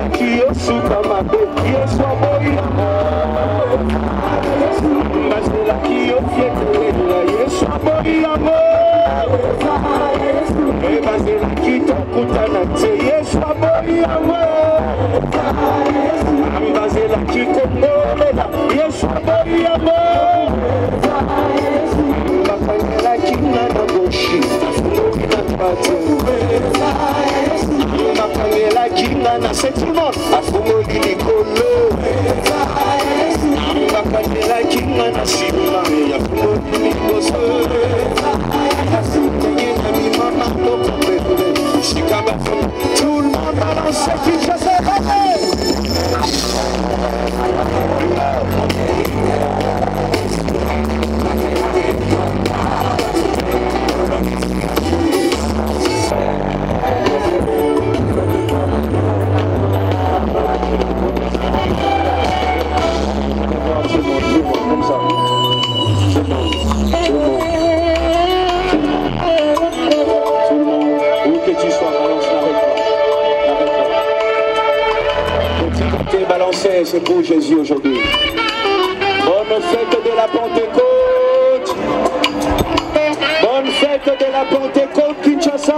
qui est sous ma bête, Yesu aboya Mbazela qui est fier Yesu aboya Mbazela qui tokutana te Yesu aboya Mbazela qui kongolela Yesu aboya Mbakangela kinga na goshi Mbakangela kinga na sentiment afumo lilikolo Mbakangela kinga na sima afumo lilikoso Mbakangela mi mama loko bebe Shikaba tout le monde balance qui je sais c'est pour Jésus aujourd'hui. Bonne fête de la Pentecôte. Bonne fête de la Pentecôte, Kinshasa.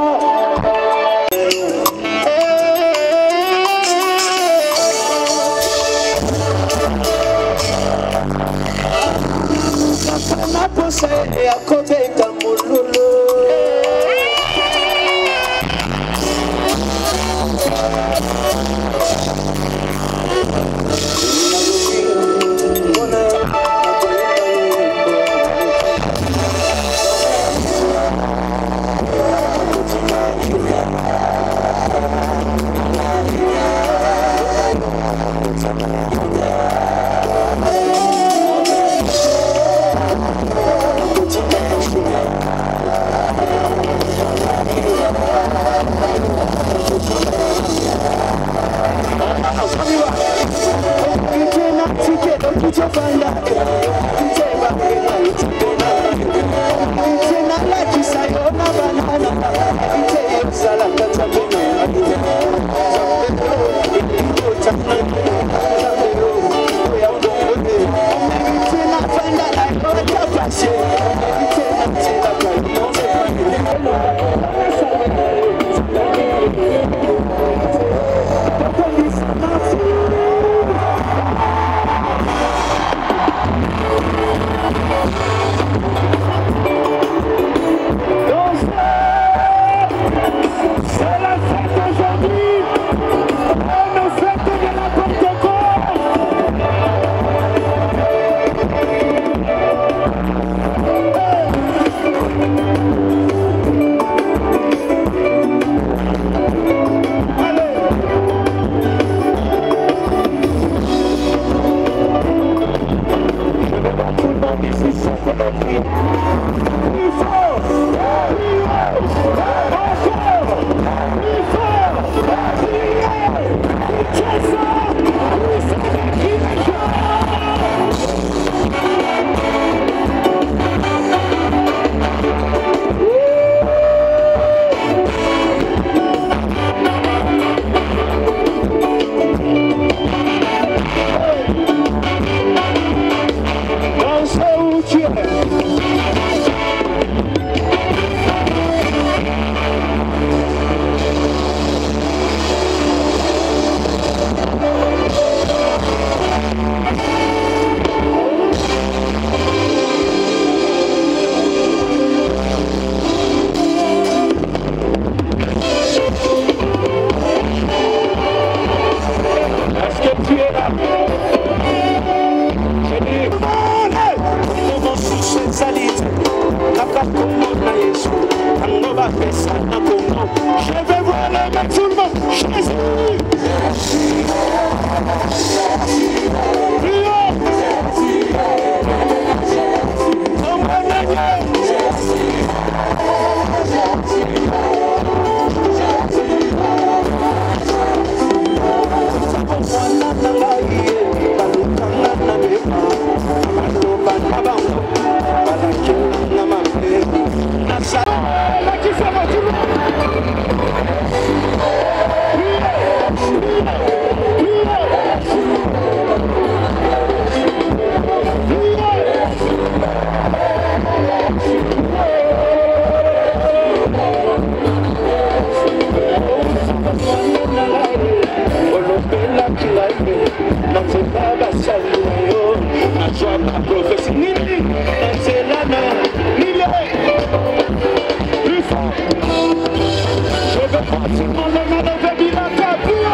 Ma pensée est à côté de mon loulou. Je vais voir le mec tout le monde. Jésus. reçois ma prophétie. Nini, c'est la main. Nini, plus fort. Je veux pratiquement le mal de Bilaka.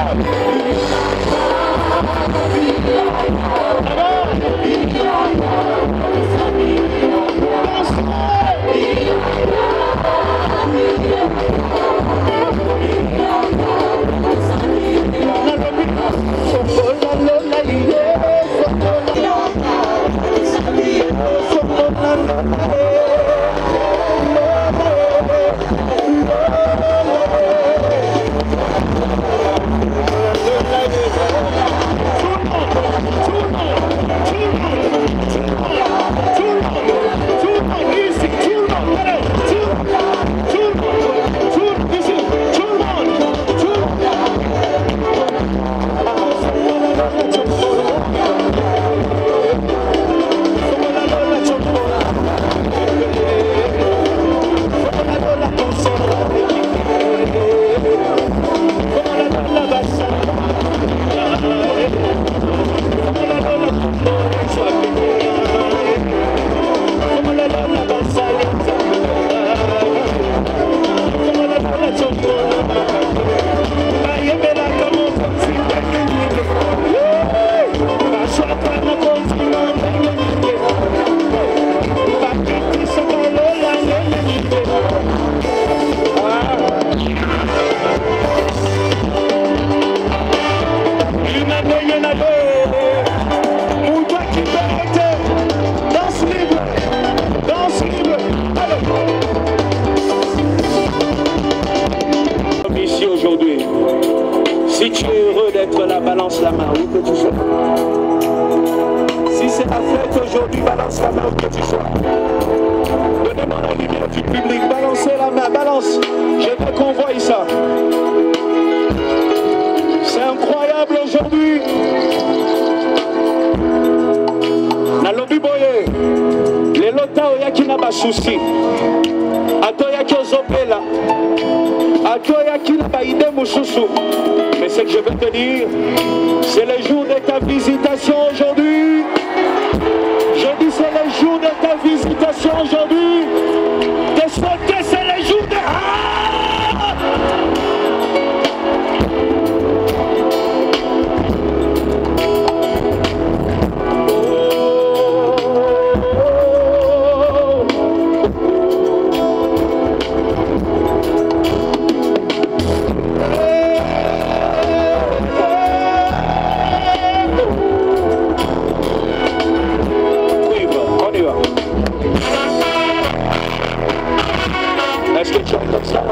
Si tu es heureux d'être là, balance la main, où que tu sois. Si c'est la fête aujourd'hui, balance la main, où que tu sois. Donnez-moi la lumière du public, balancez la main, balance. Je veux qu'on voie ça. C'est incroyable aujourd'hui. Nalobi boye, les lota oyaki na basusi. Atoyaki ozopela. Atoyaki na baide mususu. Mais ce que je veux te dire, c'est le jour de ta visitation aujourd'hui. Je dis c'est le jour de ta visitation aujourd'hui. Tes sautés, c'est le jour de... Est-ce que tu as comme ça?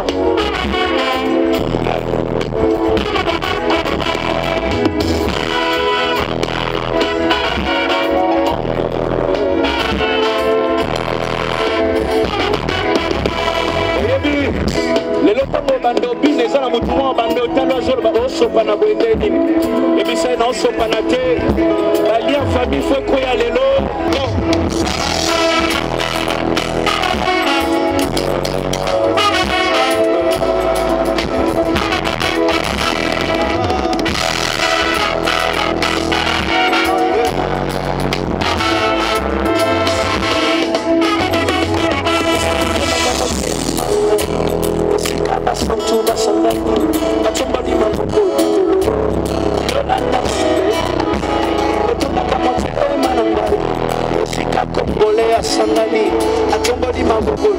Les lotango bando bin les ala mutumo bando talo zolo ba oso pana boende ni et puis ça non so pana te la lien famille faut koya lelo non. Sandali, atomboli maboko.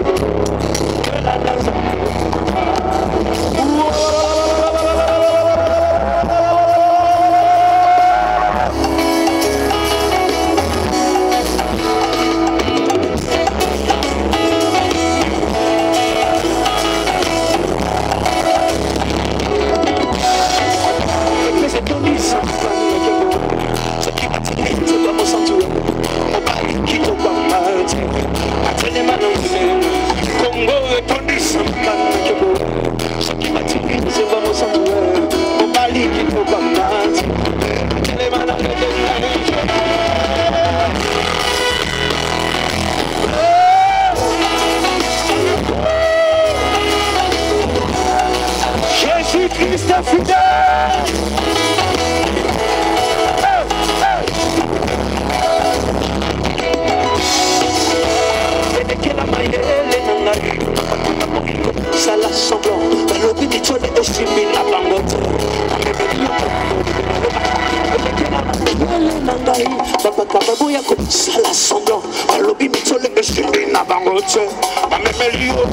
Jésus-Christ est fidèle. esimbi na bango te na ngai babaka baboya kosala semblant balobi mitole esimbi na bango te bamemeli yo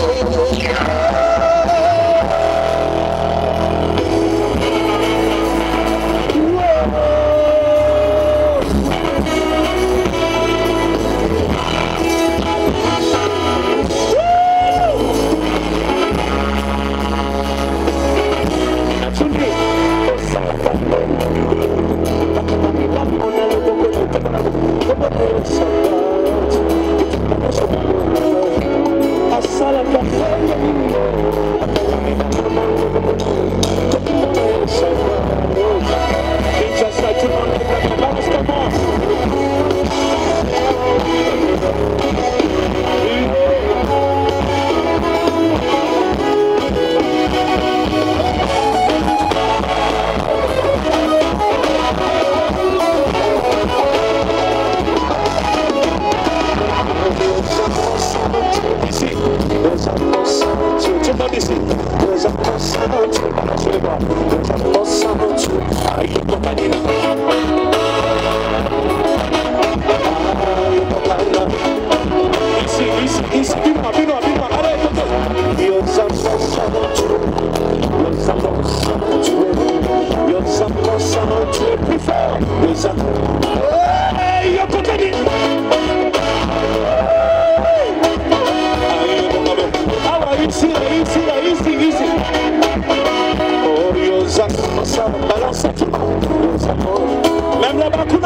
même la bakuna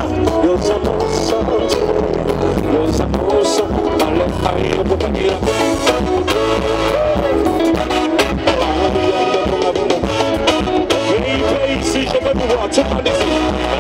ici, je veux vous voir, tout le monde ici.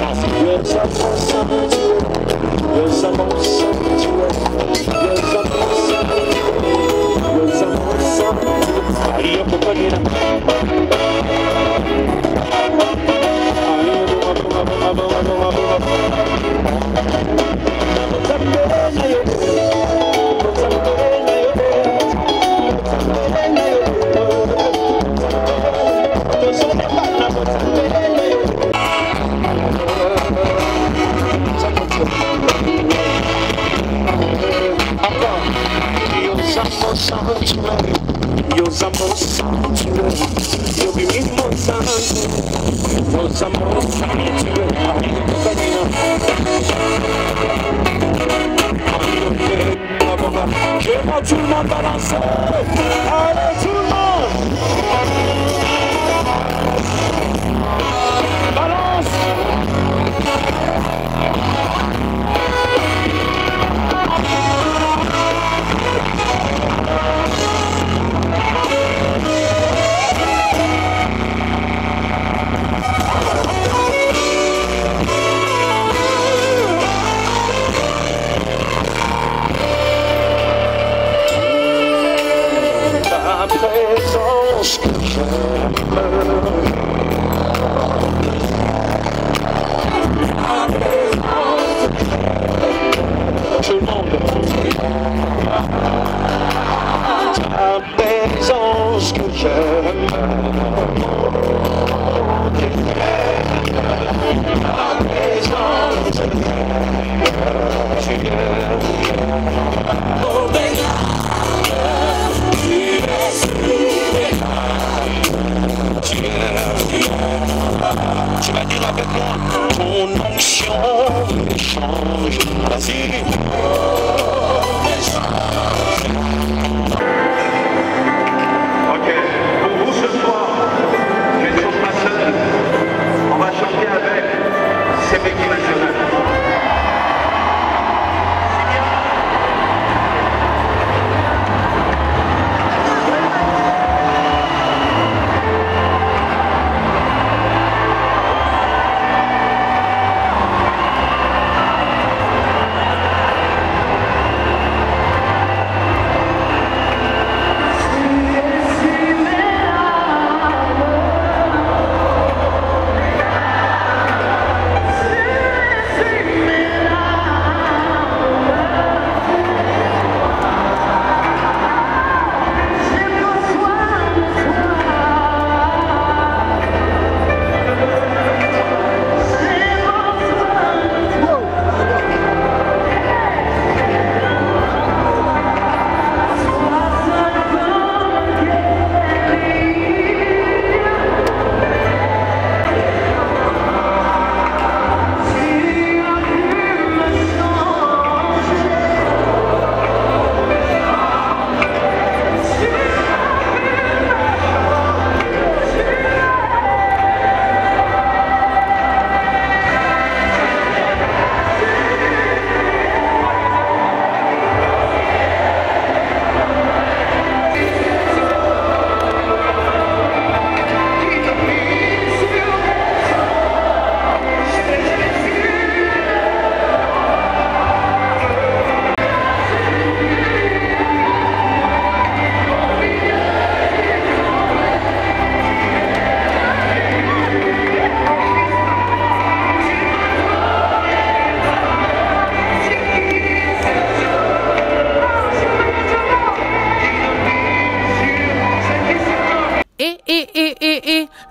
Je vois tout le monde balancer. Allez tout le monde. Balance. Présence que j'aime. Tout le monde. Ta présence que j'aime. Ta présence que j'aime. Tu vas dire avec moi, ton onction change. Vas-y. Ok, pour vous ce soir, je ne chante pas seul. On va chanter avec Sebeki National.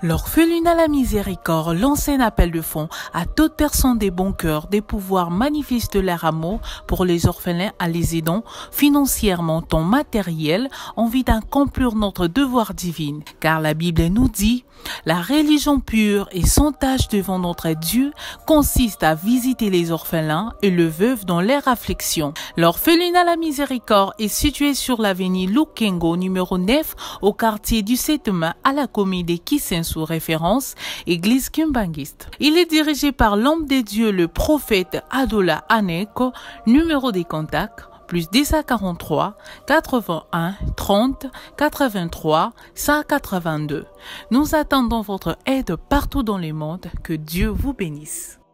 L'orphelinat La Miséricorde lance un appel de fonds à toute personne des bons cœurs des pouvoirs manifester leur amour pour les orphelins en les aidant financièrement ou matériel en vue d'accomplir notre devoir divin. Car la Bible nous dit, la religion pure et sans tâche devant notre Dieu consiste à visiter les orphelins et le veuve dans leur affliction. L'orphelinat La Miséricorde est situé sur l'avenue Lukengo numéro 9 au quartier du 7 mai à la commune de Kissen sous référence Église Kimbangiste. Il est dirigé par l'homme de Dieu, le prophète Adola Aneko, numéro des contacts, plus 1043 81 30 83 182. Nous attendons votre aide partout dans le monde. Que Dieu vous bénisse.